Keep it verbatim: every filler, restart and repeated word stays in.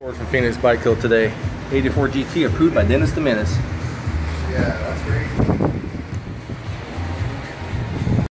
Ford from Phoenix Bike Hill today. eighty-four G T approved by Dennis the Menace. Yeah, that's great.